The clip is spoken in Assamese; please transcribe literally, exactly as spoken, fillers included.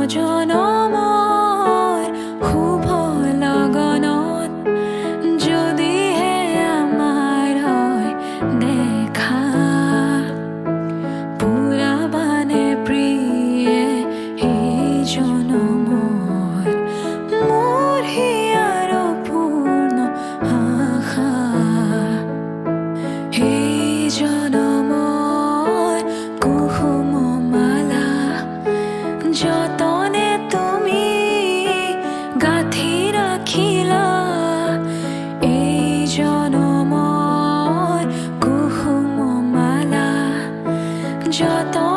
জনমৰ শুভ লগনত যদিহে আমাৰ হয় দেখা পুৰাবানে প্ৰিয়ে এই জনমৰ মোৰ হিয়াৰ পূৰ্ণ আশা এই জনমৰ কুসুম মালা যতনে তুমি গাঁঠি ৰাখিলা এই জনমৰ কুসুম মালা যত